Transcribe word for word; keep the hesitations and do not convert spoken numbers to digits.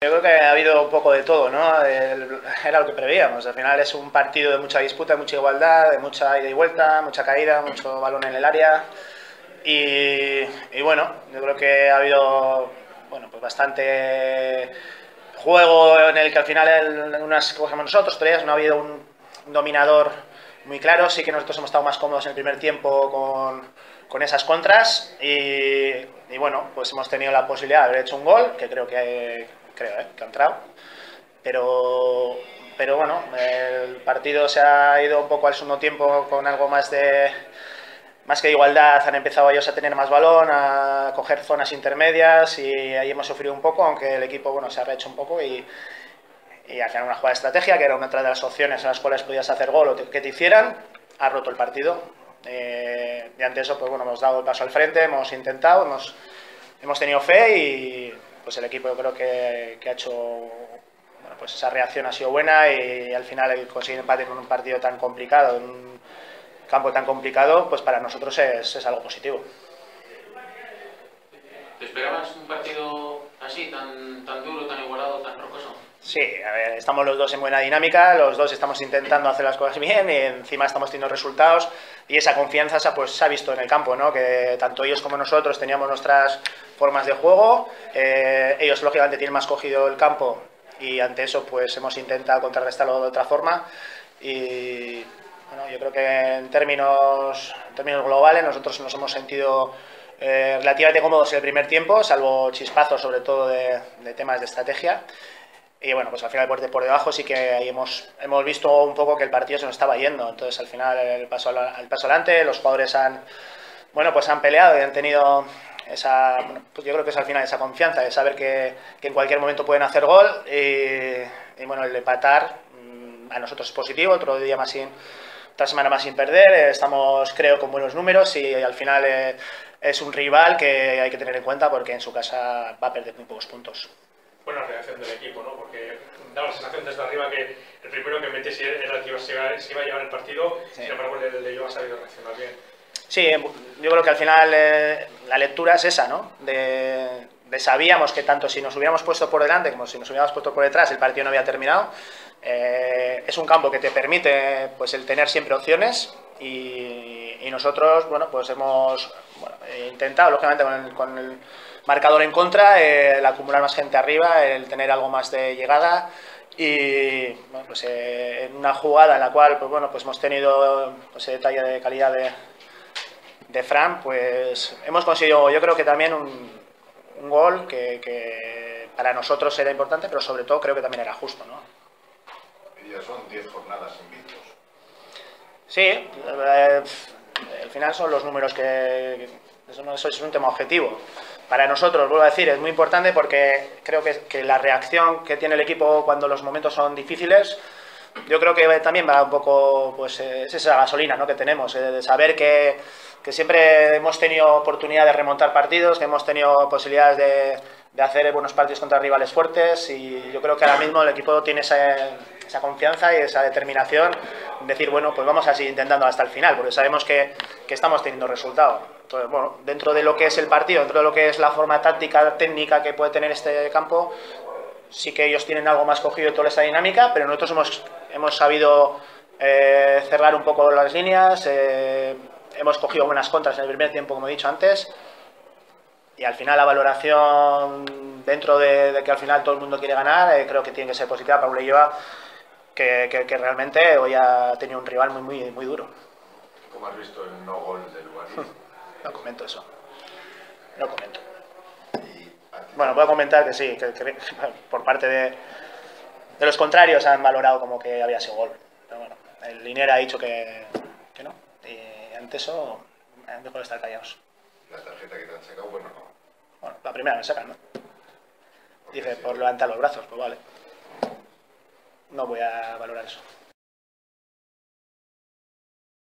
Yo creo que ha habido un poco de todo, ¿no? El, era lo que preveíamos. Al final es un partido de mucha disputa, de mucha igualdad, de mucha ida y vuelta, mucha caída, mucho balón en el área. Y, y bueno, yo creo que ha habido bueno, pues bastante juego en el que al final en unas cogemos nosotros, otras no ha habido un dominador muy claro. Sí que nosotros hemos estado más cómodos en el primer tiempo con, con esas contras y, y bueno, pues hemos tenido la posibilidad de haber hecho un gol, que creo que creo ¿eh? que ha entrado, pero, pero bueno, el partido se ha ido un poco al segundo tiempo con algo más de más que de igualdad. Han empezado ellos a tener más balón, a coger zonas intermedias y ahí hemos sufrido un poco, aunque el equipo bueno, se ha rehecho un poco y, y al final una jugada de estrategia, que era una de las opciones en las cuales podías hacer gol o que te hicieran, ha roto el partido. Eh, y ante eso, pues bueno, hemos dado el paso al frente, hemos intentado, hemos, hemos tenido fe y pues el equipo yo creo que, que ha hecho, bueno, pues esa reacción ha sido buena y al final conseguir empate con un partido tan complicado, en un campo tan complicado, pues para nosotros es, es algo positivo. ¿Te esperabas un partido así, tan, tan duro, tan igualado, tan rocoso? Sí, a ver, estamos los dos en buena dinámica, los dos estamos intentando hacer las cosas bien y encima estamos teniendo resultados y esa confianza pues, se ha visto en el campo, ¿no? Que tanto ellos como nosotros teníamos nuestras formas de juego, eh, ellos lógicamente tienen más cogido el campo y ante eso pues hemos intentado contrarrestarlo de otra forma y bueno, yo creo que en términos, en términos globales nosotros nos hemos sentido eh, relativamente cómodos en el primer tiempo, salvo chispazos sobre todo de, de temas de estrategia. Y bueno, pues al final por, por debajo sí que ahí hemos, hemos visto un poco que el partido se nos estaba yendo. Entonces al final el paso, el paso adelante, los jugadores han, bueno, pues han peleado y han tenido esa, bueno, pues yo creo que es al final esa confianza de saber que, que en cualquier momento pueden hacer gol y, y bueno, el empatar a nosotros es positivo, otro día más sin, otra semana más sin perder, estamos creo con buenos números y al final eh, es un rival que hay que tener en cuenta porque en su casa va a perder muy pocos puntos. Buena reacción del equipo, ¿no? Porque daba la sensación desde arriba que el primero que metiese era el que se iba, se iba a llevar el partido, sí. Sin embargo el de ellos ha sabido reaccionar bien. Sí, yo creo que al final eh, la lectura es esa, ¿no? De, de sabíamos que tanto si nos hubiéramos puesto por delante como si nos hubiéramos puesto por detrás el partido no había terminado. Eh, es un campo que te permite pues el tener siempre opciones y, y nosotros, bueno, pues hemos bueno, intentado, lógicamente, con el, con el marcador en contra, eh, el acumular más gente arriba, el tener algo más de llegada y bueno, pues, eh, en una jugada en la cual pues, bueno, pues hemos tenido pues, ese detalle de calidad de, de Fran, pues hemos conseguido yo creo que también un, un gol que, que para nosotros era importante, pero sobre todo creo que también era justo, ¿no? Y ya son diez jornadas invictos. Sí, eh, al final son los números que... Eso, no, eso es un tema objetivo. Para nosotros, vuelvo a decir, es muy importante porque creo que, que la reacción que tiene el equipo cuando los momentos son difíciles, yo creo que también va un poco, pues es esa gasolina, ¿no? que tenemos, eh, de saber que, que siempre hemos tenido oportunidad de remontar partidos, que hemos tenido posibilidades de, de hacer buenos partidos contra rivales fuertes y yo creo que ahora mismo el equipo tiene esa, esa confianza y esa determinación de decir, bueno, pues vamos a seguir intentando hasta el final, porque sabemos que, que estamos teniendo resultados. Entonces, bueno, dentro de lo que es el partido, dentro de lo que es la forma táctica, técnica que puede tener este campo, sí que ellos tienen algo más cogido toda esa dinámica, pero nosotros hemos, hemos sabido eh, cerrar un poco las líneas, eh, hemos cogido buenas contras en el primer tiempo, como he dicho antes, y al final la valoración, dentro de, de que al final todo el mundo quiere ganar, eh, creo que tiene que ser positiva para Ulloa, que, que, que realmente hoy ha tenido un rival muy, muy, muy duro. ¿Cómo has visto el no gol del Lugarí? No comento eso. No comento. Bueno, puedo comentar que sí, que, que por parte de, de los contrarios han valorado como que había sido gol. Pero bueno, el Liniers ha dicho que, que no. Y ante eso, han dejado de estar callados. La tarjeta que te han sacado, bueno, no. Bueno, la primera me sacan, ¿no? Dice, por levantar los brazos, pues vale. No voy a valorar eso.